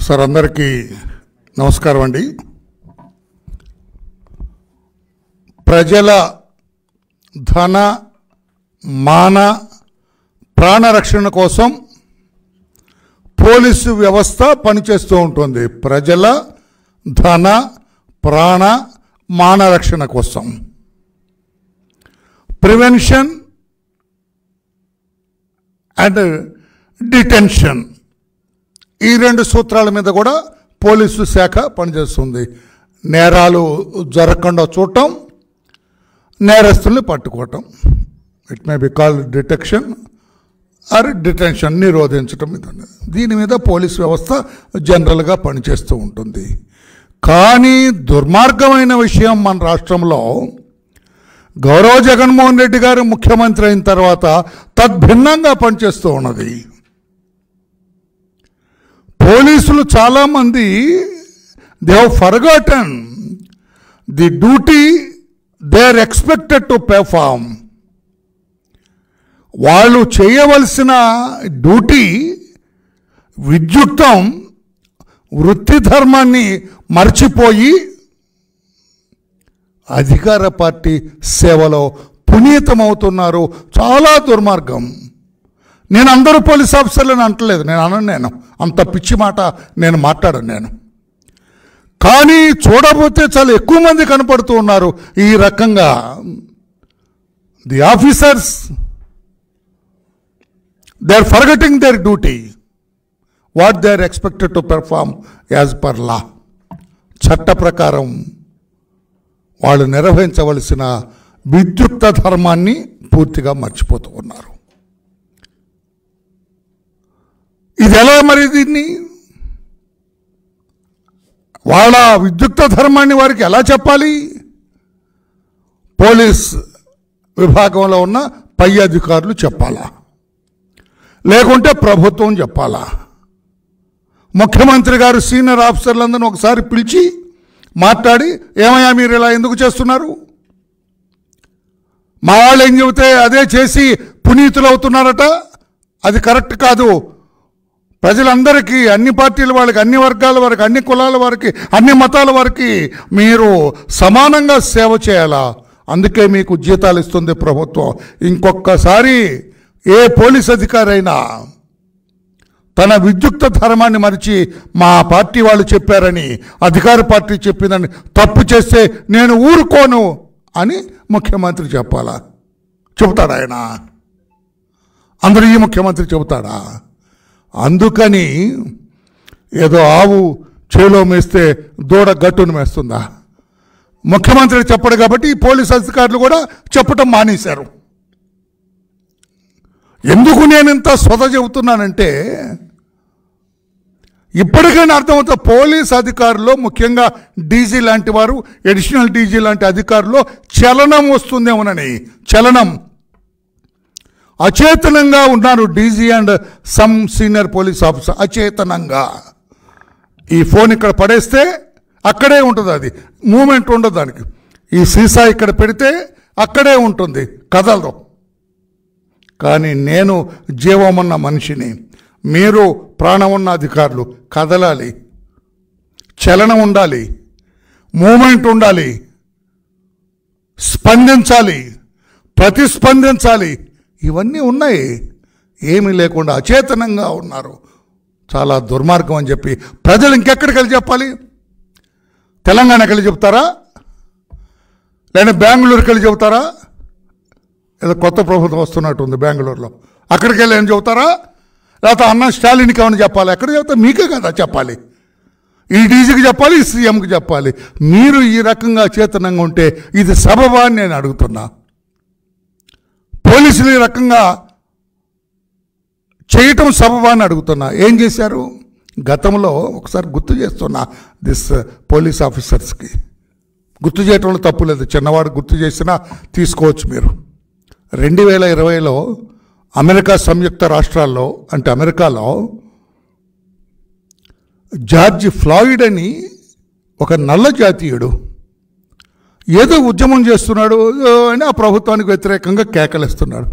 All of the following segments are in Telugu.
సార్ అందరికీ నమస్కారం అండి. ప్రజల ధన మాన ప్రాణరక్షణ కోసం పోలీసు వ్యవస్థ పనిచేస్తూ ఉంటుంది. ప్రజల ధన ప్రాణ మాన రక్షణ కోసం ప్రివెన్షన్ అండ్ డిటెన్షన్ ఈ రెండు సూత్రాల మీద కూడా పోలీసు శాఖ పనిచేస్తుంది. నేరాలు జరగకుండా చూడటం, నేరస్తుల్ని పట్టుకోవటం. It may be called detection or detention, నిరోధించటం. దీని మీద పోలీసు వ్యవస్థ జనరల్గా పనిచేస్తూ ఉంటుంది. కానీ దుర్మార్గమైన విషయం, మన రాష్ట్రంలో గౌరవ జగన్మోహన్ రెడ్డి గారు ముఖ్యమంత్రి అయిన తర్వాత తద్భిన్నంగా పనిచేస్తూ ఉన్నది. పోలీసులు చాలామంది they have forgotten the duty they are expected to perform. వాళ్ళు చేయవలసిన డ్యూటీ విద్యుక్తం, వృత్తి ధర్మాన్ని మర్చిపోయి అధికార పార్టీ సేవలో పునీతమవుతున్నారు. చాలా దుర్మార్గం. నేను అందరూ పోలీస్ ఆఫీసర్లను అంటలేదు, నేను అంత పిచ్చి మాట నేను మాట్లాడను. కానీ చూడబోతే చాలా ఎక్కువ మంది కనపడుతూ ఉన్నారు ఈ రకంగా. The officers they are forgetting their duty, what they are expected to perform as per law. చట్ట ప్రకారం వాళ్ళు నిర్వహించవలసిన విద్యుక్త ధర్మాన్ని పూర్తిగా మర్చిపోతూ ఉన్నారు. ఇది ఎలా మరి? దీన్ని వాళ్ళ విద్యుక్త ధర్మాన్ని వారికి ఎలా చెప్పాలి? పోలీస్ విభాగంలో ఉన్న పై అధికారులు చెప్పాలా, లేకుంటే ప్రభుత్వం చెప్పాలా? ముఖ్యమంత్రి గారు సీనియర్ ఆఫీసర్లందరినీ ఒకసారి పిలిచి మాట్లాడి, ఏమయ్యా మీరు ఇలా ఎందుకు చేస్తున్నారు? మా వాళ్ళు ఏం చెబితే అదే చేసి పునీతులు అవుతున్నారట, అది కరెక్ట్ కాదు. ప్రజలందరికీ, అన్ని పార్టీల వారికి, అన్ని వర్గాల వారికి, అన్ని కులాల వారికి, అన్ని మతాల వారికి మీరు సమానంగా సేవ చేయాలా? అందుకే మీకు జీతాలు ఇస్తుంది ప్రభుత్వం. ఇంకొకసారి ఏ పోలీస్ అధికారి అయినా తన విద్యుక్త ధర్మాన్ని మరిచి మా పార్టీ వాళ్ళు చెప్పారని, అధికార పార్టీ చెప్పిందని తప్పు చేస్తే నేను ఊరుకోను అని ముఖ్యమంత్రి చెప్పాలా? చెబుతాడా ఆయన? అందరూ ఈ ముఖ్యమంత్రి చెబుతాడా? అందుకని ఏదో ఆవు చేలో మేస్తే దూడ గట్టును మేస్తుందా? ముఖ్యమంత్రి చెప్పడు కాబట్టి ఈ పోలీస్ అధికారులు కూడా చెప్పటం మానేశారు. ఎందుకు నేను ఇంత సొద చెబుతున్నానంటే, ఇప్పటికైనా అర్థమవుతుంది పోలీస్ అధికారుల్లో, ముఖ్యంగా డీజీ లాంటి వారు, అడిషనల్ డీజీ లాంటి అధికారుల్లో చలనం వస్తుందేమోనని. చలనం, అచేతనంగా ఉన్నారు DG and some senior police officer. అచేతనంగా ఈ ఫోన్ ఇక్కడ పడేస్తే అక్కడే ఉంటుంది, అది మూమెంట్ ఉండదు దానికి. ఈ సీసా ఇక్కడ పెడితే అక్కడే ఉంటుంది, కదలదు. కానీ నేను జీవమున్న మనిషిని, మీరు ప్రాణం ఉన్న అధికారులు. కదలాలి, చలనం ఉండాలి, మూమెంట్ ఉండాలి, స్పందించాలి, ప్రతిస్పందించాలి. ఇవన్నీ ఉన్నాయి. ఏమీ లేకుండా అచేతనంగా ఉన్నారు. చాలా దుర్మార్గం అని చెప్పి ప్రజలు ఇంకెక్కడికి వెళ్ళి చెప్పాలి? తెలంగాణకి వెళ్ళి చెప్తారా? లేదా బెంగళూరుకి వెళ్ళి చెబుతారా? ఏదో కొత్త ప్రభుత్వం వస్తున్నట్టుంది బెంగళూరులో, అక్కడికి వెళ్ళి ఏం చెబుతారా? లేకపోతే అన్న స్టాలిన్కి ఏమైనా చెప్పాలి? ఎక్కడ చెప్తా? మీకే కదా చెప్పాలి. ఈ డీజీకి చెప్పాలి, ఈ సీఎంకి చెప్పాలి. మీరు ఈ రకంగా అచేతనంగా ఉంటే ఇది సబబా అని నేను అడుగుతున్నా. పోలీసులు ఈ రకంగా చేయటం సబబా అని అడుగుతున్నా. ఏం చేశారు గతంలో? ఒకసారి గుర్తు చేస్తున్నా దిస్ పోలీస్ ఆఫీసర్స్కి. గుర్తు చేయటంలో తప్పు లేదు, చిన్నవాడు గుర్తు చేసినా తీసుకోవచ్చు మీరు. 2020లో అమెరికా సంయుక్త రాష్ట్రాల్లో, అంటే అమెరికాలో జార్జ్ ఫ్లాయిడ్ అని ఒక నల్ల జాతీయుడు ఏదో ఉద్యమం చేస్తున్నాడు అని ఆ ప్రభుత్వానికి వ్యతిరేకంగా కేకలేస్తున్నాడు.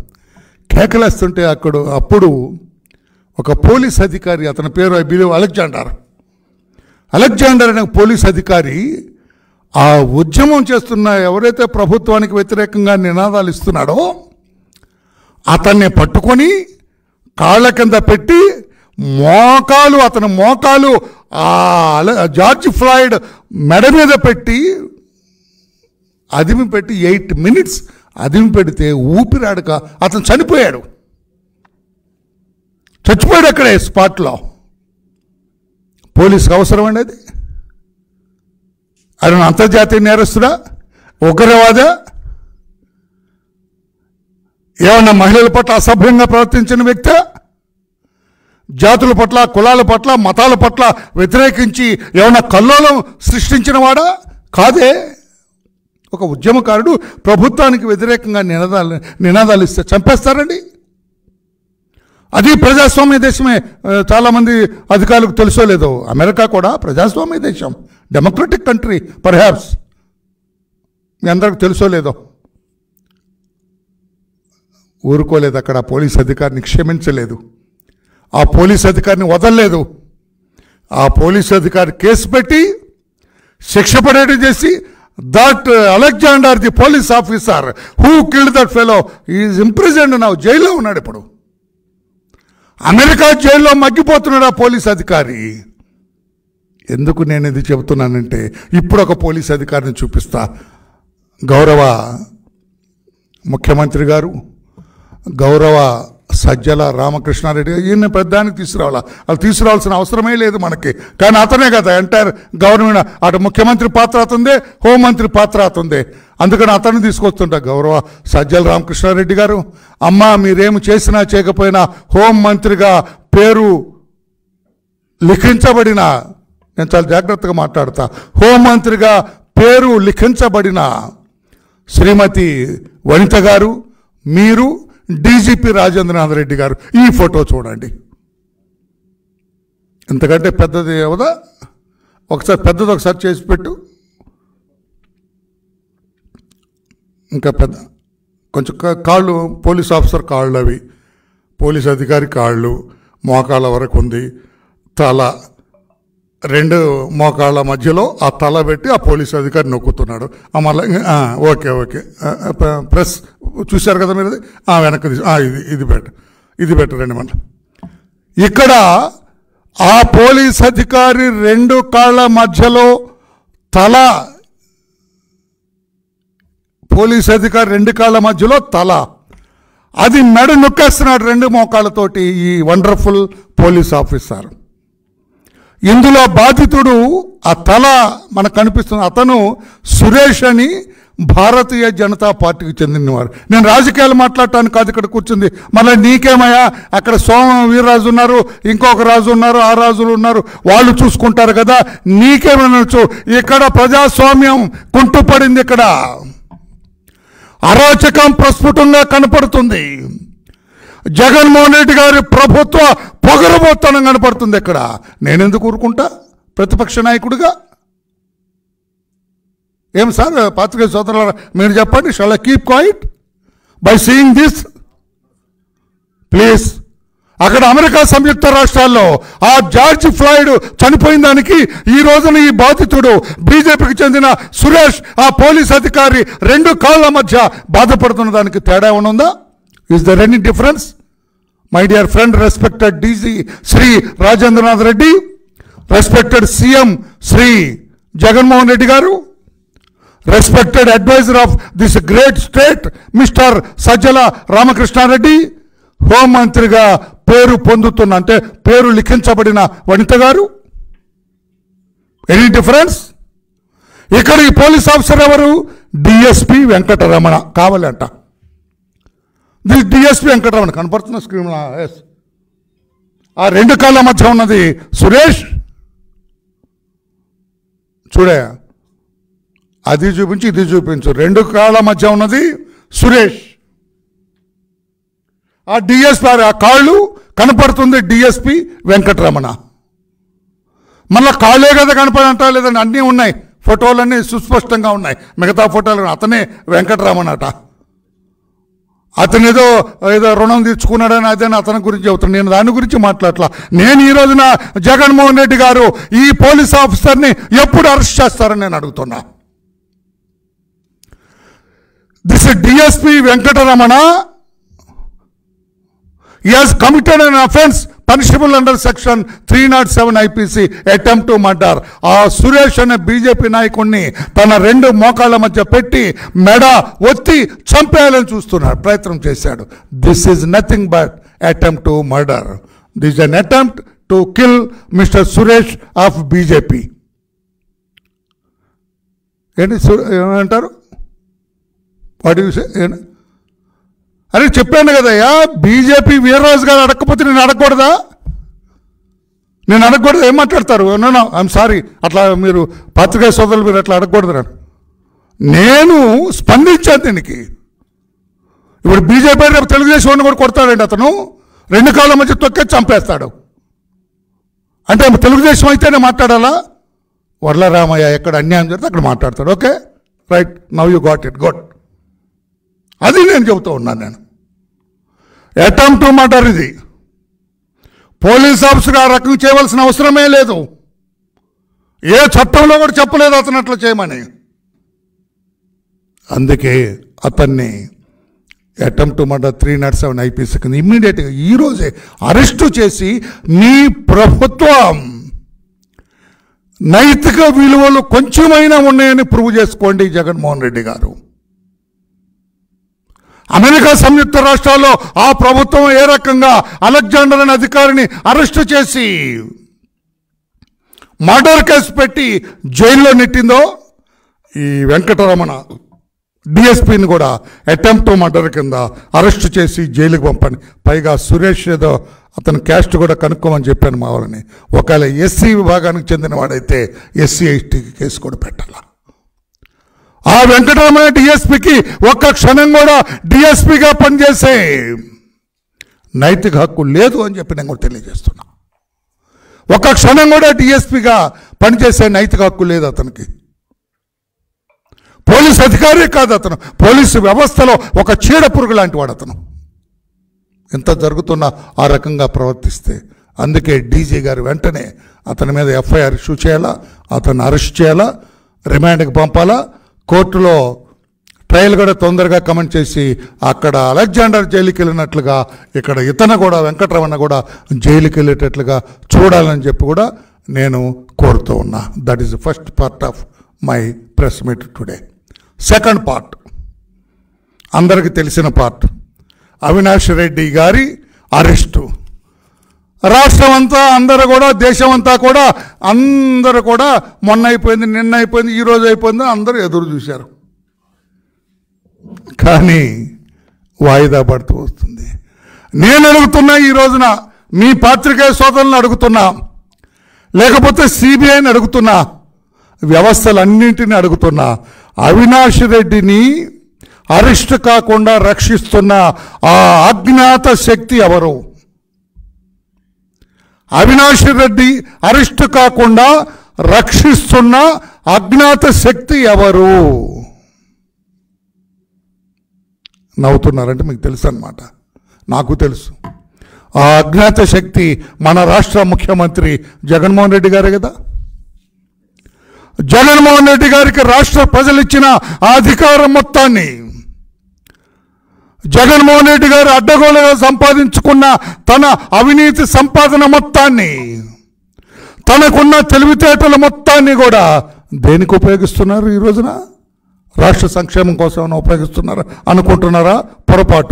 కేకలేస్తుంటే అప్పుడు ఒక పోలీస్ అధికారి, అతని పేరు ఐ బిలీవ్ అలెగ్జాండర్, అలెగ్జాండర్ అనే పోలీస్ అధికారి ఆ ఉద్యమం చేస్తున్న ఎవరైతే ప్రభుత్వానికి వ్యతిరేకంగా నినాదాలు ఇస్తున్నాడో అతన్ని పట్టుకొని కాళ్ళ కింద పెట్టి అతని మోకాలు జార్జ్ ఫ్లాయిడ్ మెడ మీద పెట్టి అదిమి పెట్టి 8 minutes అదిమి పెడితే ఊపిరాడక అతను చచ్చిపోయాడు అక్కడే స్పాట్లో. పోలీసుకు అవసరం అండి అది? ఆయన అంతర్జాతీయ నేరస్తుడా, ఉగ్రవాద, ఏమన్నా మహిళల పట్ల అసభ్యంగా ప్రవర్తించిన వ్యక్తి, జాతుల పట్ల, కులాల పట్ల, మతాల పట్ల వ్యతిరేకించి ఏమన్నా కల్లోలం సృష్టించిన వాడా? కాదే. ఒక ఉద్యమకారుడు ప్రభుత్వానికి వ్యతిరేకంగా నినాదాలు ఇస్తే చంపేస్తారండి. అది ప్రజాస్వామ్య దేశమే. చాలామంది అధికారులకు తెలుసో లేదో, అమెరికా కూడా ప్రజాస్వామ్య దేశం, డెమోక్రటిక్ కంట్రీ పర్హాప్స్. మీ అందరికి తెలుసో లేదో. ఊరుకోలేదు అక్కడ. పోలీస్ అధికారిని క్షమించలేదు, ఆ పోలీస్ అధికారిని వదలలేదు. ఆ పోలీస్ అధికారి కేసు పెట్టి శిక్ష పడేట్టు చేసి, that Alexander the police officer who killed that fellow is imprisoned now. జైల్లో ఉన్నాడు ఇప్పుడు. అమెరికా జైల్లో మగ్గిపోతున్నాడు ఆ పోలీస్ అధికారి. ఎందుకు నేను ఇది చెబుతున్నానంటే, ఇప్పుడు ఒక పోలీస్ అధికారిని చూపిస్తా. గౌరవ ముఖ్యమంత్రి గారు, గౌరవ సజ్జల రామకృష్ణారెడ్డి గారు, ఈయన పెద్దానికి తీసుకురావాలా? వాళ్ళు తీసుకురావాల్సిన అవసరమే లేదు మనకి. కానీ అతనే కదా ఎంటైర్ గవర్నమెంట్. అటు ముఖ్యమంత్రి పాత్ర అతుందే, హోంమంత్రి పాత్ర అతుందే. అందుకని అతన్ని తీసుకొస్తుంటా. గౌరవ సజ్జల రామకృష్ణారెడ్డి గారు, అమ్మ మీరేమి చేసినా చేయకపోయినా హోంమంత్రిగా పేరు లిఖించబడిన, నేను చాలా జాగ్రత్తగా మాట్లాడతా, హోంమంత్రిగా పేరు లిఖించబడిన శ్రీమతి వనిత గారు, మీరు, డీజీపీ రాజేంద్రనాథ్ రెడ్డి గారు. ఈ ఫోటో చూడండి. ఇంతకంటే పెద్దది అవదా? పెద్దది ఒకసారి చేసి పెట్టు. ఇంకా పెద్ద కొంచెం కాళ్ళు, పోలీస్ ఆఫీసర్ కాళ్ళు, అవి పోలీస్ అధికారి కాళ్ళు మోకాళ్ళ వరకు ఉంది. తల 2 మోకాళ్ళ మధ్యలో ఆ తల పెట్టి ఆ పోలీస్ అధికారి నొక్కుతున్నాడు. మళ్ళీ ఓకే ప్రెస్ చూశారు కదా మీరు. వెనక్కి ఇది పెట్టరండి. మళ్ళీ ఇక్కడ ఆ పోలీస్ అధికారి 2 కాళ్ళ మధ్యలో తల, పోలీస్ అధికారి 2 కాళ్ళ మధ్యలో తల, అది మెడ నొక్కేస్తున్నాడు 2 మోకాళ్ళతోటి ఈ వండర్ఫుల్ పోలీస్ ఆఫీసర్. ఇందులో బాధితుడు ఆ తల మనకు కనిపిస్తుంది. అతను సురేష్ అని భారతీయ జనతా పార్టీకి చెందినవారు. నేను రాజకీయాలు మాట్లాడటానికి కాదు ఇక్కడ కూర్చుంది. మళ్ళీ నీకేమయ్యా, అక్కడ సోమ వీర్రాజు ఉన్నారు, ఇంకొక రాజు ఉన్నారు, ఆ రాజులు ఉన్నారు, వాళ్ళు చూసుకుంటారు కదా, నీకేమనొచ్చు? ఇక్కడ ప్రజాస్వామ్యం కుంటుపడింది. ఇక్కడ అరాచకం ప్రస్ఫుటంగా కనపడుతుంది. జగన్మోహన్ రెడ్డి గారి ప్రభుత్వ పొగరబోత్తనం కనపడుతుంది ఇక్కడ. నేనెందుకు ఊరుకుంటా ప్రతిపక్ష నాయకుడిగా? ఏం సార్ పాత్రికేయ సోదరులారా, మీరు చెప్పండి. Shall I keep quiet by seeing this? Please. అక్కడ అమెరికా సంయుక్త రాష్ట్రాల్లో ఆ జార్జ్ ఫ్లాయిడ్ చనిపోయిన దానికి ఈ రోజున ఈ బాధితుడు బీజేపీకి చెందిన సురేష్, ఆ పోలీస్ అధికారి 2 కాళ్ళ మధ్య బాధపడుతున్న దానికి తేడా ఉందా? Is there any difference? My dear friend, respected DG Shri Rajendranath Reddy, respected CM Shri Jaganmohan Reddy గారు, respected adviser of this great state mister Sajjala Ramakrishna Reddy, హోంమంత్రిగా పేరు పొందుతున్న, అంటే పేరు లిఖించబడిన వనిత గారు, ఎనీ డిఫరెన్స్? ఇక్కడ ఈ పోలీస్ ఆఫీసర్ ఎవరు? డిఎస్పి వెంకటరమణ. కావాలి అంట. దిస్ డిఎస్పి వెంకటరమణ కనపడుతున్న స్క్రీన్. ఎస్. ఆ 2 కాళ్ళ మధ్య ఉన్నది సురేష్. చూడే, అది చూపించి ఇది చూపించు. 2 కాళ్ళ మధ్య ఉన్నది సురేష్. ఆ డిఎస్పి, ఆ కాళ్ళు కనపడుతుంది డిఎస్పి వెంకటరమణ. మళ్ళీ కాళ్ళే కదా కనపడంట, లేదండి అన్నీ ఉన్నాయి, ఫోటోలన్నీ సుస్పష్టంగా ఉన్నాయి. మిగతా ఫోటోలు అతనే వెంకటరమణ అట. అతను ఏదో రుణం తీర్చుకున్నాడని అదని అతని గురించి చెబుతాను. నేను దాని గురించి మాట్లాడలా. నేను ఈ రోజున జగన్మోహన్ రెడ్డి గారు ఈ పోలీస్ ఆఫీసర్ని ఎప్పుడు అరెస్ట్ చేస్తారని నేను అడుగుతున్నా. This DSP Venkataramana he has committed an offense punishable under section 307 IPC attempt to murder. ఆ సురేష్ అనే బీజేపీ నాయకుడిని తన 2 మోకాళ్ళ మధ్య పెట్టి మెడ ఒత్తి చంపేయాలని చూస్తున్నాడు, ప్రయత్నం చేశాడు. This is nothing but attempt to murder. This is an attempt to kill mister Suresh of BJP. ఏంటి ఏమంటారు? What you say? అరే చెప్పాను కదయ్యా, బీజేపీ వీర్రాజు గారు అడగకపోతే నేను అడగకూడదా? నేను అడగకూడదు. ఏం మాట్లాడతారు? నో ఐఎమ్ సారీ, అట్లా మీరు పత్రికా సోదరులు మీరు అట్లా అడగకూడదు. నేను స్పందించాను దీనికి. ఇప్పుడు బీజేపీ రేపు తెలుగుదేశం వాడిని కూడా కొడతాడండి. అతను 2 కాళ్ళ మధ్య తొక్కే చంపేస్తాడు. అంటే తెలుగుదేశం అయితేనే మాట్లాడాలా? వరలరామయ్య ఎక్కడ అన్యాయం జరిగితే అక్కడ మాట్లాడతాడు. Okay right, now you got it, good. అది నేను చెబుతూ ఉన్నాను. నేను అటెంప్ట్ టు మర్డర్, ఇది పోలీస్ ఆఫీసర్ ఆ రకం చేయవలసిన అవసరమే లేదు. ఏ చట్టంలో కూడా చెప్పలేదు అతను అట్లా చేయమని. అందుకే అతన్ని అటెంప్ట్ టు మర్డర్ 307 IPC కింద ఇమ్మీడియట్గా ఈరోజే అరెస్టు చేసి మీ ప్రభుత్వం నైతిక విలువలు కొంచెమైనా ఉన్నాయని ప్రూవ్ చేసుకోండి జగన్మోహన్ రెడ్డి గారు. అమెరికా సంయుక్త రాష్ట్రాల్లో ఆ ప్రభుత్వం ఏ రకంగా అలెగ్జాండర్ అనే అధికారిని అరెస్టు చేసి మర్డర్ కేసు పెట్టి జైల్లో నెట్టిందో, ఈ వెంకటరమణ డిఎస్పీని కూడా అటెంప్ట్ టు మర్డర్ కింద అరెస్టు చేసి జైలుకి పంపండి. పైగా సురేష్ ఏదో అతను క్యాస్ట్ కూడా కనుక్కోమని చెప్పాను మా వాళ్ళని. ఒకవేళ ఎస్సీ విభాగానికి చెందినవాడైతే SC ST కేసు కూడా పెట్టాలా. ఆ వెంకటరమణ డిఎస్పీకి ఒక్క క్షణం కూడా డిఎస్పీగా పనిచేసే నైతిక హక్కు లేదు అని చెప్పి నేను కూడా తెలియజేస్తున్నా. ఒక్క క్షణం కూడా డిఎస్పీగా పనిచేసే నైతిక హక్కు లేదు అతనికి. పోలీస్ అధికారి కాదు అతను, పోలీసు వ్యవస్థలో ఒక చీడ పురుగు లాంటి వాడు అతను. ఎంత జరుగుతున్నా ఆ రకంగా ప్రవర్తిస్తే. అందుకే డీజీ గారు వెంటనే అతని మీద FIR ఇష్యూ చేయాలా, అతన్ని అరెస్ట్ చేయాలా, రిమాండ్కి పంపాలా, కోర్టులో ట్రయల్ కూడా తొందరగా కమెంట్ చేసి అక్కడ అలెగ్జాండర్ జైలుకి వెళ్ళినట్లుగా ఇక్కడ ఇతను కూడా వెంకటరమణ కూడా జైలుకి వెళ్ళేటట్లుగా చూడాలని చెప్పి కూడా నేను కోరుతూ ఉన్నా. That is the first part of my press meet today. Second part, అందరికీ తెలిసిన పార్ట్, అవినాష్ రెడ్డి గారి అరెస్టు. రాష్ట్రం అంతా అందరూ కూడా, దేశం అంతా కూడా, అందరూ కూడా మొన్న అయిపోయింది, నిన్న అయిపోయింది, ఈరోజు అయిపోయింది అందరూ ఎదురు చూశారు. కానీ వాయిదా పడుతూ వస్తుంది. నేను అడుగుతున్నా ఈ రోజున, మీ పాత్రికేయ సోదరులను అడుగుతున్నా, లేకపోతే CBIని అడుగుతున్నా, వ్యవస్థలన్నింటినీ అడుగుతున్నా, అవినాష్ రెడ్డిని అరెస్ట్ కాకుండా రక్షిస్తున్న ఆ అజ్ఞాత శక్తి ఎవరు? అవినాష్ రెడ్డి అరెస్ట్ కాకుండా రక్షిస్తున్న అజ్ఞాత శక్తి ఎవరు? నవ్వుతున్నారంటే మీకు తెలుసు అన్నమాట. నాకు తెలుసు. ఆ అజ్ఞాత శక్తి మన రాష్ట్ర ముఖ్యమంత్రి జగన్మోహన్ రెడ్డి గారే కదా. జగన్మోహన్ రెడ్డి గారికి రాష్ట్ర ప్రజలు ఇచ్చిన ఆ అధికారం మొత్తాన్ని, జగన్మోహన్ రెడ్డి గారు అడ్డగోలుగా సంపాదించుకున్న తన అవినీతి సంపాదన మొత్తాన్ని, తనకున్న తెలివితేటల మొత్తాన్ని కూడా దేనికి ఉపయోగిస్తున్నారు ఈ రోజున? రాష్ట్ర సంక్షేమం కోసం ఉపయోగిస్తున్నారు అనుకుంటున్నారా? పొరపాటు.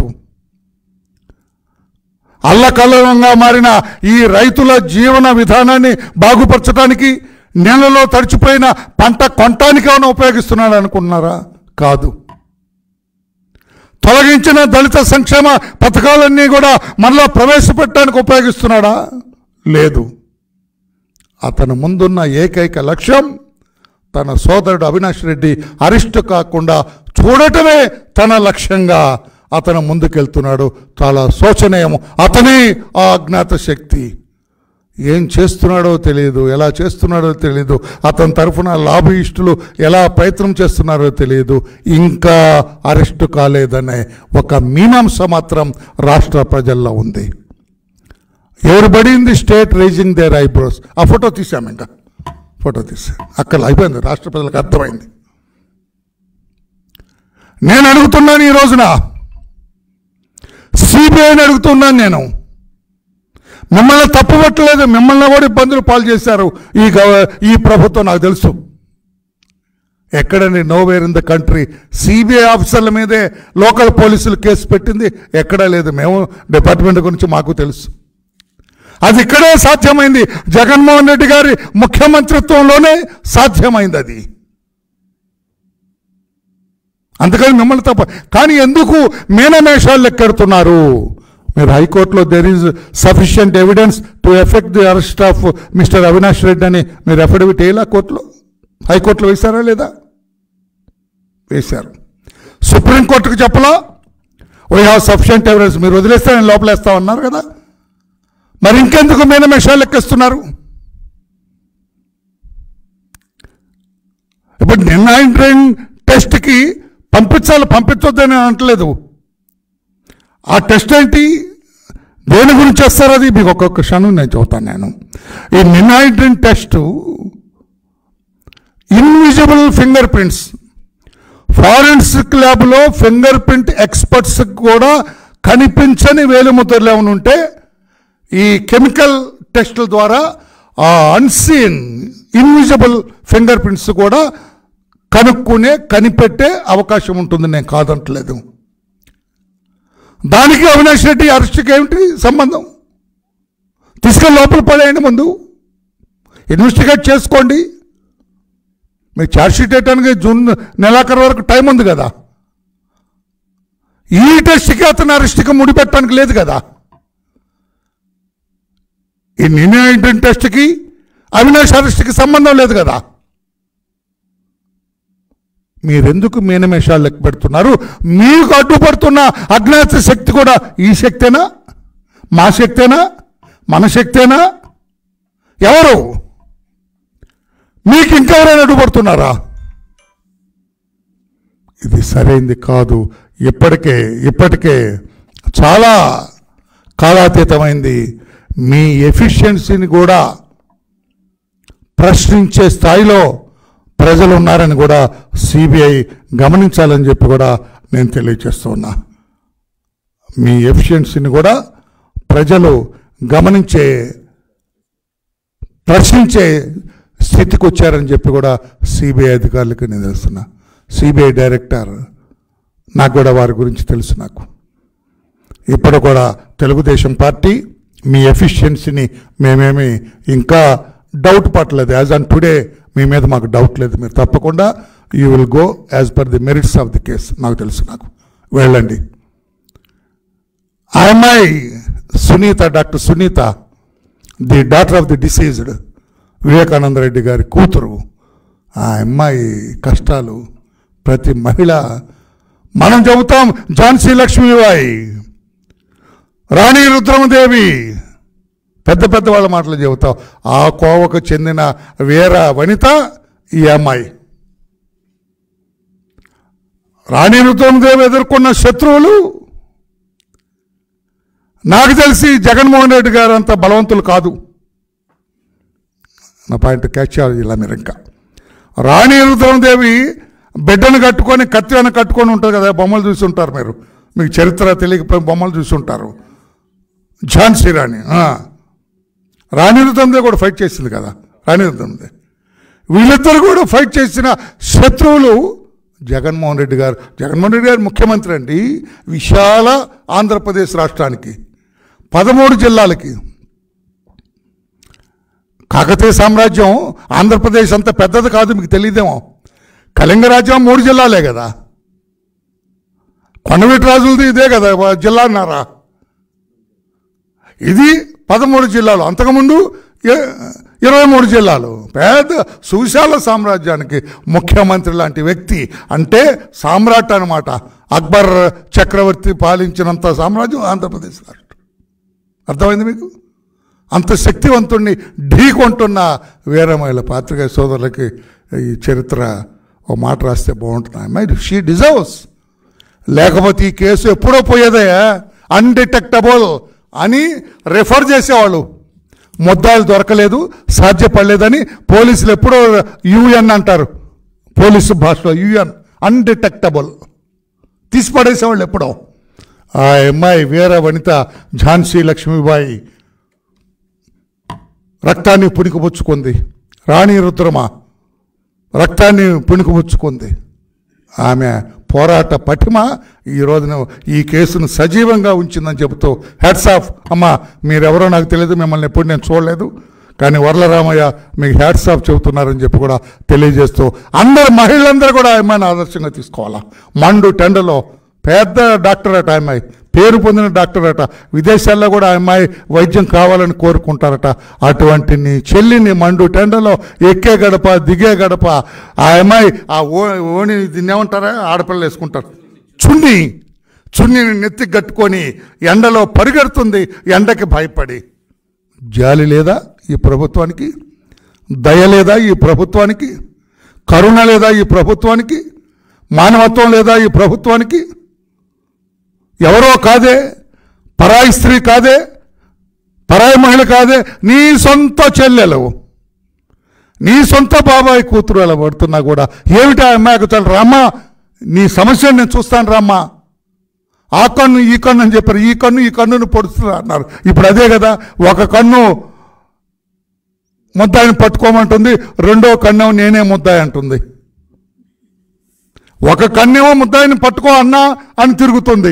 అల్లకల్లంగా మారిన ఈ రైతుల జీవన విధానాన్ని బాగుపరచడానికి, నెలలో తడిచిపోయిన పంట కొనటానికి ఏమైనా ఉపయోగిస్తున్నాడు అనుకుంటున్నారా? కాదు. తొలగించిన దళిత సంక్షేమ పథకాలన్నీ కూడా మళ్ళా ప్రవేశపెట్టడానికి ఉపయోగిస్తున్నాడా? లేదు. అతను ముందున్న ఏకైక లక్ష్యం తన సోదరుడు అవినాష్ రెడ్డి అరెస్టు కాకుండా చూడటమే తన లక్ష్యంగా అతను ముందుకెళ్తున్నాడు. చాలా శోచనీయం. అతనే ఆ అజ్ఞాత శక్తి. ఏం చేస్తున్నాడో తెలియదు, ఎలా చేస్తున్నాడో తెలియదు, అతని తరఫున లాబీయిస్టులు ఎలా ప్రయత్నం చేస్తున్నారో తెలియదు, ఇంకా అరెస్టు కాలేదనే ఒక మీమాంస మాత్రం రాష్ట్ర ప్రజల్లో ఉంది. Everybody in the state raising their eyebrows. ఆ ఫోటో తీసాము, ఇంకా ఫోటో తీసాం, అక్కడ అయిపోయింది, రాష్ట్ర ప్రజలకు అర్థమైంది. నేను అడుగుతున్నాను, ఈ రోజున సిబిఐని అడుగుతున్నాను. నేను మిమ్మల్ని తప్పుపట్టలేదు, మిమ్మల్ని కూడా ఇబ్బందులు పాలు చేశారు ఈ ప్రభుత్వం, నాకు తెలుసు. ఎక్కడండి nowhere in the country CBI ఆఫీసర్ల మీదే లోకల్ పోలీసులు కేసు పెట్టింది ఎక్కడా లేదు. మేము డిపార్ట్మెంట్ గురించి మాకు తెలుసు. అది ఇక్కడే సాధ్యమైంది, జగన్మోహన్ రెడ్డి గారి ముఖ్యమంత్రిత్వంలోనే సాధ్యమైంది అది. అందుకని మిమ్మల్ని తప్ప. కానీ ఎందుకు మీనమేషాలు లెక్కెడుతున్నారు? మీరు హైకోర్టులో there is sufficient evidence to effect the arrest of mister Avinash Reddy అని మీరు అఫిడవిట్ వేయాలా కోర్టులో? హైకోర్టులో వేశారా లేదా? వేశారు. సుప్రీంకోర్టుకు చెప్పలా వీ హ్యావ్ సఫిషియంట్ ఎవిడెన్స్, మీరు వదిలేస్తే నేను లోపలేస్తామన్నారు కదా. మరి ఇంకెందుకు మీనమేషాలు లెక్కిస్తున్నారు? ఇప్పుడు నిర్ణయం టెస్ట్కి పంపించొద్దని అనట్లేదు. ఆ టెస్ట్ ఏంటి, దేని గురించి వస్తారు అది మీకు ఒక్కొక్క క్షణం నేను చెబుతాను. నేను ఈ ninhydrin test invisible finger prints, forensic ల్యాబ్లో ఫింగర్ ప్రింట్ ఎక్స్పర్ట్స్ కూడా కనిపించని వేలిముద్రలు ఏమైనా ఉంటే ఈ కెమికల్ టెస్టుల ద్వారా ఆ అన్సీన్ ఇన్విజిబుల్ ఫింగర్ ప్రింట్స్ కూడా కనిపెట్టే అవకాశం ఉంటుంది, నేను కాదంటలేదు. దానికి అవినాష్ రెడ్డి అరెస్ట్కి ఏమిటి సంబంధం? తీసుకెళ్ళి లోపల పడేయండి, ముందు ఇన్వెస్టిగేట్ చేసుకోండి. మీకు ఛార్జ్షీట్ వేయడానికి జూన్ నెలాఖరు వరకు టైం ఉంది కదా. ఈ టెస్ట్కి అతను అరెస్ట్కి ముడిపెట్టడానికి లేదు కదా. ఈ నిన్న టెస్ట్కి అవినాష్ అరెస్ట్కి సంబంధం లేదు కదా. మీరెందుకు మీనమేషాలు లెక్క పెడుతున్నారు? మీకు అడ్డుపడుతున్న అజ్ఞాత శక్తి కూడా ఈ శక్తేనా? మా శక్తేనా? మన శక్తేనా? ఎవరు? మీకు ఇంకెవరైనా అడ్డుపడుతున్నారా? ఇది సరైంది కాదు. ఇప్పటికే చాలా కాలాతీతమైంది. మీ ఎఫిషియన్సీని కూడా ప్రశ్నించే స్థాయిలో ప్రజలు ఉన్నారని కూడా సిబిఐ గమనించాలని చెప్పి కూడా నేను తెలియజేస్తూ ఉన్నా. మీ ఎఫిషియన్సీని కూడా ప్రజలు ప్రశ్నించే స్థితికి వచ్చారని చెప్పి కూడా సిబిఐ అధికారులకు నేను తెలుస్తున్నా. సిబిఐ డైరెక్టర్ నాకు కూడా వారి గురించి తెలుసు. నాకు ఇప్పుడు కూడా తెలుగుదేశం పార్టీ మీ ఎఫిషియన్సీని మేమేమి ఇంకా డౌట్ పట్టలేదు. యాజ్ ఆన్ టుడే మీ మీద మాకు డౌట్ లేదు. మీరు తప్పకుండా you will go as per the merits of the case. నాకు తెలుసు. నాకు వెళ్ళండి. ఆ అమ్మాయి Sunitha, doctor Sunitha, the daughter of the deceased Vivekananda Reddy గారి కూతురు. ఆ అమ్మాయి కష్టాలు ప్రతి మహిళ, మనం చెబుతాం ఝాన్సీ లక్ష్మీబాయి, రాణి రుద్రమదేవి, పెద్ద వాళ్ళ మాటలు చెబుతాం. ఆ కోవకు చెందిన వీర వనిత ఈ అమ్మాయి. రాణి రుద్రమదేవి ఎదుర్కొన్న శత్రువులు నాకు తెలిసి జగన్మోహన్ రెడ్డి గారు అంత బలవంతులు కాదు. నా పాయింట్ క్యాచ్ చేయాలి ఇలా మీరు. ఇంకా రాణి రుద్రమదేవి బిడ్డను కట్టుకొని కత్తిని కట్టుకొని ఉంటుంది కదా, బొమ్మలు చూసి ఉంటారు మీరు. మీకు చరిత్ర తెలియకపోయి బొమ్మలు చూసి ఉంటారు. ఝాన్సీ రాణి రుద్రమదేవి కూడా ఫైట్ చేసింది కదా. రాణి రుద్రమదేవి వీళ్ళిద్దరు కూడా ఫైట్ చేసిన శత్రువులు జగన్మోహన్ రెడ్డి గారు. జగన్మోహన్ రెడ్డి గారు ముఖ్యమంత్రి అండి. విశాల ఆంధ్రప్రదేశ్ రాష్ట్రానికి 13 జిల్లాలకి. కాకతీయ సామ్రాజ్యం ఆంధ్రప్రదేశ్ అంత పెద్దది కాదు, మీకు తెలియదేమో. కళింగ రాజ్యం 3 జిల్లాలే కదా. కొండవీటి రాజులది ఇదే కదా జిల్లా అన్నారా? ఇది 13 జిల్లాలు. అంతకుముందు 23 జిల్లాలు. పెద్ద సువిశాల సామ్రాజ్యానికి ముఖ్యమంత్రి లాంటి వ్యక్తి అంటే సామ్రాట్ అనమాట. అక్బర్ చక్రవర్తి పాలించినంత సామ్రాజ్యం ఆంధ్రప్రదేశ్ రాష్ట్రం. అర్థమైంది మీకు? అంత శక్తివంతుణ్ణి ఢీకొంటున్న వీరమహిళ పాత్రికేయ సోదరులకి ఈ చరిత్ర ఓ మాట రాస్తే బాగుంటుంది. My she deserves. లేకపోతే ఈ కేసు ఎప్పుడో పోయేదయ్యా, అన్డిటెక్టబుల్ అని రెఫర్ చేసేవాళ్ళు. ముద్దాయిలు దొరకలేదు, సాధ్యపడలేదని పోలీసులు ఎప్పుడో యుఎన్ అంటారు, పోలీసు భాషలో యుఎన్, అన్డిటెక్టబుల్ తీసి పడేసేవాళ్ళు ఎప్పుడో. ఆ అమ్మాయి వీర వనిత ఝాన్సీ లక్ష్మీబాయి రక్తాన్ని పుణికిపుచ్చుకుంది. రాణి రుద్రమ రక్తాన్ని పుణికిపుచ్చుకుంది. ఆమె పోరాట పటిమ ఈ రోజున ఈ కేసును సజీవంగా ఉంచిందని చెబుతూ హ్యాట్స్ ఆఫ్. అమ్మా మీరెవరో నాకు తెలియదు, మిమ్మల్ని ఎప్పుడు నేను చూడలేదు, కానీ వర్లరామయ్య మీకు హ్యాట్స్ ఆఫ్ చెబుతున్నారని చెప్పి కూడా తెలియజేస్తూ అందరు మహిళలందరూ కూడా ఆ అమ్మాయిని ఆదర్శంగా తీసుకోవాలా. మండు టెండలో పెద్ద డాక్టర్ అట, అమ్మాయి పేరు పొందిన డాక్టర్ అట, విదేశాల్లో కూడా ఆ అమ్మాయి వైద్యం కావాలని కోరుకుంటారట. అటువంటి నీ చెల్లిని మండు టెండలో ఎక్కే గడప దిగే గడప ఆ అమ్మాయి ఆ ఓణి దీన్ని ఏమంటారా, ఆడపిల్లలు వేసుకుంటారు, చున్నీని నెత్తి కట్టుకొని ఎండలో పరిగెడుతుంది, ఎండకి భయపడి. జాలి లేదా ఈ ప్రభుత్వానికి? దయ లేదా ఈ ప్రభుత్వానికి? కరుణ లేదా ఈ ప్రభుత్వానికి? మానవత్వం లేదా ఈ ప్రభుత్వానికి? ఎవరో కాదే, పరాయి స్త్రీ కాదే, పరాయి మహిళ కాదే, నీ సొంత చెల్లెలు, నీ సొంత బాబాయ్ కూతురు అలా పడుతున్నా కూడా ఏమిటా అమ్మాయికి చాలు రామ్మా, నీ సమస్యను నేను చూస్తాను రామ్మా, ఆ కన్ను ఈ కన్ను అని చెప్పారు, ఈ కన్నును పొడుస్తున్నా అన్నారు. ఇప్పుడు అదే కదా, ఒక కన్ను ముద్దాయిని పట్టుకోమంటుంది, రెండో కన్నేమో నేనే ముద్దాయి అంటుంది. ఒక కన్నేమో ముద్దాయిని పట్టుకో అన్నా అని తిరుగుతుంది.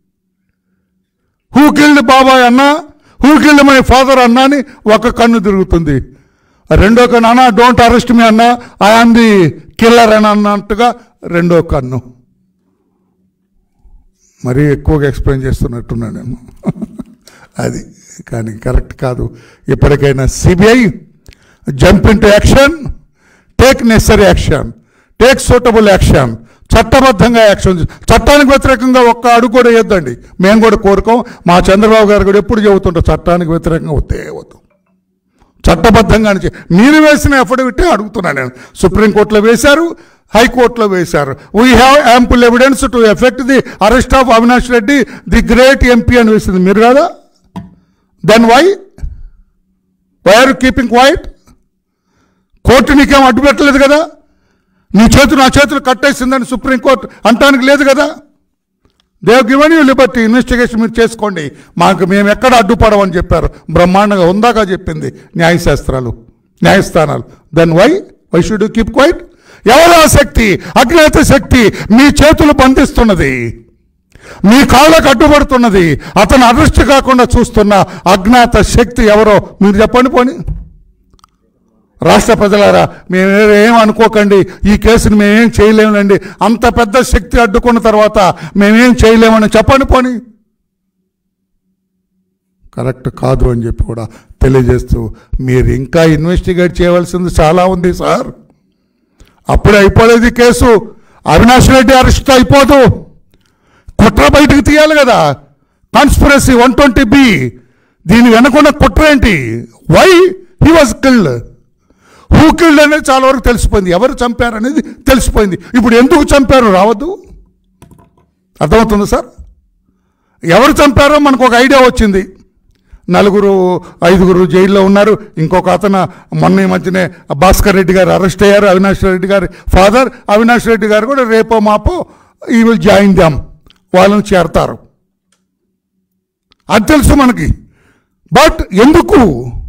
హూ కిల్డ్ బాబాయ్ అన్నా, హూ కిల్డ్ మై ఫాదర్ అన్నా అని ఒక కన్ను తిరుగుతుంది. రెండో కన్ను అన్నా డోంట్ అరెస్ట్ మీ అన్నా, ఐ ఆమ్ ది కిల్లర్ అని అన్నట్టుగా రెండో కన్ను. మరీ ఎక్కువగా ఎక్స్ప్లెయిన్ చేస్తున్నట్టున్నానేమో అది, కానీ కరెక్ట్ కాదు. ఇప్పటికైనా CBI jump into action, take necessary action, take suitable action, చట్టబద్ధంగా యాక్షన్. చట్టానికి వ్యతిరేకంగా ఒక్క అడుగు కూడా వేయొద్దండి, మేము కూడా కోరుకోం. మా చంద్రబాబు గారు కూడా ఎప్పుడు చెబుతుంటారు, చట్టానికి వ్యతిరేకంగా వద్దు, చట్టబద్ధంగా అని. మీరు వేసిన అఫిడవిట్ అడుగుతున్నాను నేను. సుప్రీంకోర్టులో వేశారు, హైకోర్టులో వేశారు. We have ample evidence to effect the arrest of Avinash Reddy the great MP అని వేసింది మీరు కదా. Then why are you keeping quiet? Court నీకేం అడ్డు పెట్టలేదు కదా, నీ చేతులు నా చేతులు కట్టేసిందని సుప్రీంకోర్టు అంటానికి లేదు కదా. They have given you liberty, investigation మీరు చేసుకోండి, మేము ఎక్కడ అడ్డుపడమని చెప్పారు. బ్రహ్మాండంగా ఉందాగా చెప్పింది న్యాయస్థానాలు. Then why should you keep quiet? ఎవరో శక్తి, అజ్ఞాత శక్తి మీ చేతులు బంధిస్తున్నది, మీ కాళ్ళకు అడ్డుపడుతున్నది, అతను అరెస్ట్ కాకుండా చూస్తున్న అజ్ఞాత శక్తి ఎవరో మీరు చెప్పండి. పోని రాష్ట్ర ప్రజలారా, మేమేం అనుకోకండి, ఈ కేసుని మేమేం చేయలేమునండి, అంత పెద్ద శక్తి అడ్డుకున్న తర్వాత మేమేం చేయలేమని చెప్పండి. పోని కరెక్ట్ కాదు అని చెప్పి కూడా తెలియజేస్తూ, మీరు ఇంకా ఇన్వెస్టిగేట్ చేయవలసింది చాలా ఉంది సార్. అప్పుడే అయిపోలేదు కేసు. అవినాష్ రెడ్డి అరెస్ట్ అయిపోదు, కుట్ర బయటకు తీయాలి కదా. కాన్స్పిరసీ 120B, దీని వెనకున్న కుట్ర ఏంటి? Why he was killed, who killed అనేది చాలా వరకు తెలిసిపోయింది, ఎవరు చంపారు అనేది తెలిసిపోయింది. ఇప్పుడు ఎందుకు చంపారు రావద్దు, అర్థమవుతుంది సార్? ఎవరు చంపారో మనకు ఒక ఐడియా వచ్చింది. 4-5 జైల్లో ఉన్నారు. ఇంకొక అతను మొన్న ఈ మధ్యనే భాస్కర్ రెడ్డి గారు అరెస్ట్ అయ్యారు, అవినాష్ రెడ్డి గారి ఫాదర్. అవినాష్ రెడ్డి గారు కూడా రేపో మాపో ఈ విల్ జాయిన్ దెమ్, వాళ్ళని చేరతారు, అది తెలుసు మనకి. బట్ ఎందుకు,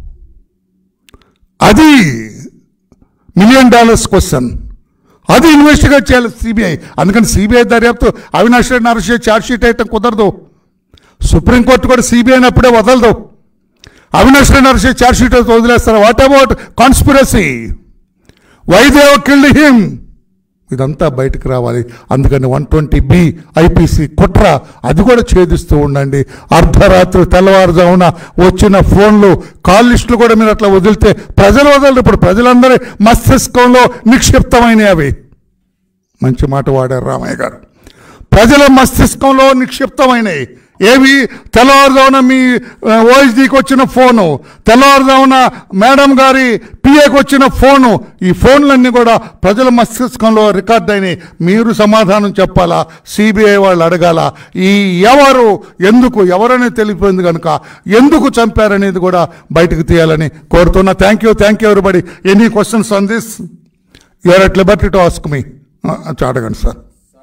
అది $1 million క్వశ్చన్. అది ఇన్వెస్టిగేట్ చేయాలి సిబిఐ. అందుకని సిబిఐ దర్యాప్తు అవినాష్ రెడ్డిని అరెస్ట్ చేసి ఛార్జ్షీట్ వేయటం కుదరదు. సుప్రీంకోర్టు కూడా సిబిఐని అప్పుడే వదలదు. అవినాష్ రెడ్డిని అరెస్ట్ చేసి ఛార్జ్షీట్ వదిలేస్తారు. What about conspiracy, why they have killed him, ఇదంతా బయటకు రావాలి. అందుకని 120B IPC కుట్ర అది కూడా ఛేదిస్తూ ఉండండి. అర్ధరాత్రి తెల్లవారుజామున వచ్చిన ఫోన్లు కాల్ లిస్టులు కూడా మీరు అట్లా వదిలితే ప్రజలు వదలరు. ఇప్పుడు ప్రజలందరి మస్తిష్కంలో నిక్షిప్తమైనవి అవి. మంచి మాట వాడారు రామయ్య గారు. ప్రజల మస్తిష్కంలో నిక్షిప్తమైనవి ఏవి తెల్లవారుజామున మీ ఓఎస్డీకి వచ్చిన ఫోను, తెల్లవారుజామున మేడం గారి పిఏకి వచ్చిన ఫోను, ఈ ఫోన్లన్నీ కూడా ప్రజల మస్తిష్కంలో రికార్డ్ అయినాయి. మీరు సమాధానం చెప్పాలా, సిబిఐ వాళ్ళు అడగాల ఈ ఎవరు ఎందుకు ఎవరనే తెలిసిపోయింది కనుక ఎందుకు చంపారనేది కూడా బయటకు తీయాలని కోరుతున్నా. Thank you everybody. Any questions on this? You are at liberty to ask me. అడగండి సార్.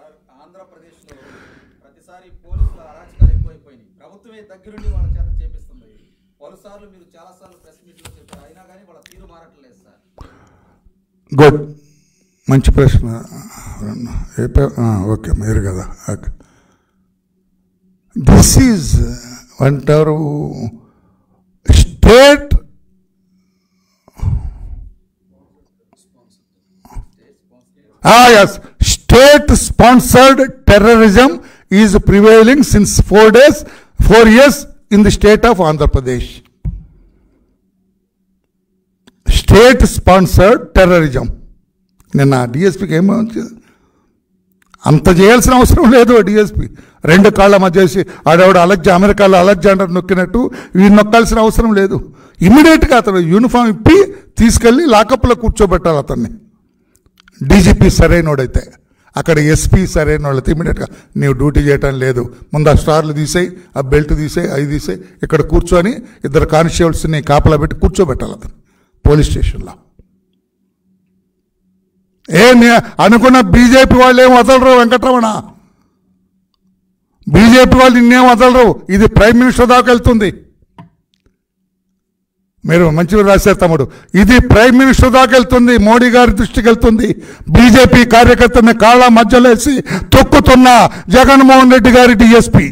దగ్గరుండి వాళ్ళ చేత చేపిస్తుంది. పలుసార్లు మీరు చాలాసార్లు ప్రెస్ మీట్లో చెప్పారు, అయినా కానీ వాళ్ళ తీరు మారట్లేదు సార్. గుడ్, మంచి ప్రశ్న. ఓకే, మీరు కదా. దిస్ ఈజ్ అంటారు state state sponsored terrorism is prevailing since 4 years in the state of Andhra Pradesh. State sponsored terrorism. నిన్న డిఎస్పీకి ఏమవుతుంది? అంత చేయాల్సిన అవసరం లేదు. డిఎస్పీ 2 కాళ్ళ మధ్య చేసి ఆడవాడు అమెరికాలో అలెగ్జాండర్ నొక్కినట్టు వీడు నొక్కాల్సిన అవసరం లేదు. ఇమ్మీడియట్గా అతను యూనిఫామ్ ఇప్పి తీసుకెళ్ళి లాకప్లో కూర్చోబెట్టాలి అతన్ని. డీజీపీ సరైనోడైతే, అక్కడ ఎస్పీ సరైన వాళ్ళతో ఇమీడియట్గా నీవు డ్యూటీ చేయటం లేదు, ముందు ఆ స్టార్లు తీసేయి, ఆ బెల్ట్ తీసేయి, అవి తీసేయి, ఇక్కడ కూర్చొని 2 కానిస్టేబుల్స్ని కాపలా పెట్టి కూర్చోబెట్టాలి అతను పోలీస్ స్టేషన్లో. అనుకున్న బీజేపీ వాళ్ళు ఏం వదలరు వెంకటరమణ, బీజేపీ వాళ్ళు ఇన్నేం వదలరు. ఇది ప్రైమ్ మినిస్టర్ దాకా వెళ్తుంది. మీరు మంచిగా రాశారు తమ్ముడు. ఇది ప్రైమ్ మినిస్టర్ దాకా వెళ్తుంది, మోడీ గారి దృష్టికి వెళ్తుంది. బీజేపీ కార్యకర్తని కాళ్ళ మధ్యలో వేసి తొక్కుతున్న జగన్మోహన్ రెడ్డి గారి డిఎస్పీ.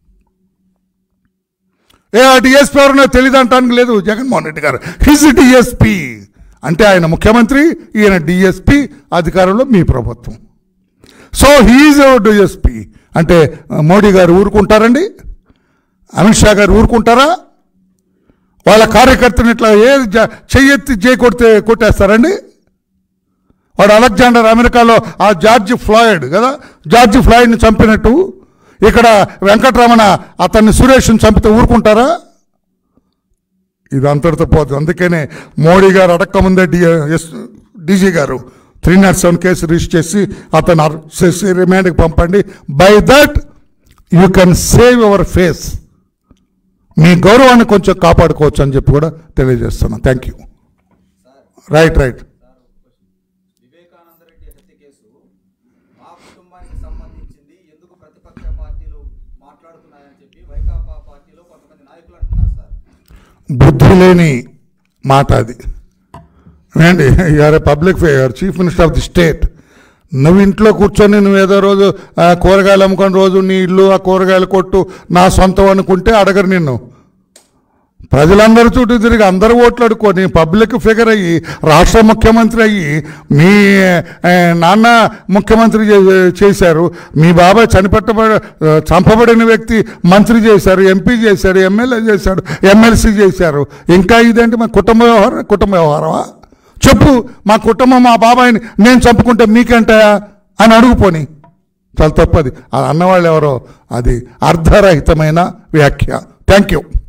ఆ డిఎస్పీ ఎవరన్నా తెలియదు అంటానికి లేదు. జగన్మోహన్ రెడ్డి గారు హిజ్ డిఎస్పీ అంటే ఆయన ముఖ్యమంత్రి, ఈయన డిఎస్పీ, అధికారంలో మీ ప్రభుత్వం. సో హీజ్ డిఎస్పీ అంటే మోడీ గారు ఊరుకుంటారండి? అమిత్ షా గారు ఊరుకుంటారా? వాళ్ళ కార్యకర్తను ఇట్లా చెయ్యెత్తి కొట్టేస్తారండి? వాడు అలెగ్జాండర్ అమెరికాలో ఆ జార్జ్ ఫ్లాయిడ్ కదా, జార్జ్ ఫ్లాయిడ్ని చంపినట్టు ఇక్కడ వెంకటరమణ అతన్ని సురేష్ని చంపితే ఊరుకుంటారా? ఇది అంతటితో పోతుంది. అందుకనే మోడీ గారు అడక్కముందే డీజీ గారు 307 కేసు రిజిస్టర్ చేసి అతను చేసి రిమాండ్కి పంపండి. By that you can save your face. మీ గౌరవాన్ని కొంచెం కాపాడుకోవచ్చు అని చెప్పి కూడా తెలియజేస్తున్నాను. Thank you. Right. Vivekananda Reddy హత్య కేసు మా కుటుంబానికి సంబంధించింది, ఎందుకు ప్రతిపక్ష పార్టీలు మాట్లాడుతున్నాయని చెప్పి వైకాపా పార్టీలో కొంతమంది నాయకులు అంటున్నారు సార్. బుద్ధి లేని మాట అది. ఏంటి, you are a public figure, chief minister of the state. నువ్వు ఇంట్లో కూర్చొని నువ్వు ఏదో రోజు కూరగాయలు అమ్ముకొని రోజు నీ ఇల్లు ఆ కూరగాయలు కొట్టు నా సొంతం అనుకుంటే అడగరు నిన్ను. ప్రజలందరూ చుట్టూ తిరిగి అందరూ ఓట్లు అడుక్కొని పబ్లిక్ ఫిగర్ అయ్యి రాష్ట్ర ముఖ్యమంత్రి అయ్యి మీ నాన్న ముఖ్యమంత్రి చేశారు, మీ బాబాయ్ చంపబడిన వ్యక్తి మంత్రి చేశారు, ఎంపీ చేశారు, ఎమ్మెల్యే చేశాడు, ఎమ్మెల్సీ చేశారు. ఇంకా ఇదేంటి మా కుటుంబ వ్యవహారమా? చెప్పు, మా కుటుంబం మా బాబాయిని నేను చంపుకుంటే మీకేంటయా అని అడుగుపోని. చాలా తప్పది. అది అన్నవాళ్ళు ఎవరో, అది అర్ధరహితమైన వ్యాఖ్య. Thank you.